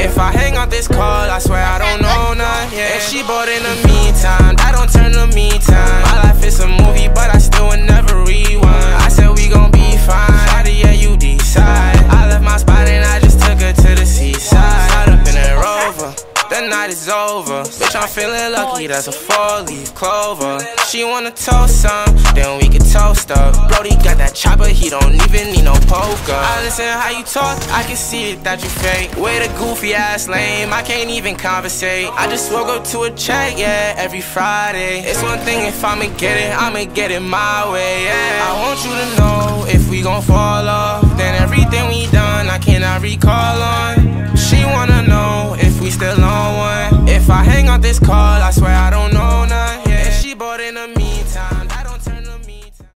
If I hang out this call, I swear I don't know none, yeah. If she bored in the meantime, that don't turn to me time. My life is a movie, but I still would never rewind. I said we gon' be fine, shawty, yeah, you decide. I left my spot and I just took her to the seaside. Caught up in a Rover, the night is over. Bitch, I'm feeling lucky, that's a 4-leaf clover. She wanna toast some, then we can toast up. Brody got that chopper, he don't even need no poker. I listen how you talk, I can see it that you fake. Way the goofy ass lame, I can't even conversate. I just woke up to a check, yeah, every Friday. It's one thing if I'ma get it my way, yeah. I want you to know, if we gon' fall off, then everything we done, I cannot recall on. She wanna know if we still on one. If I hang out this call, I swear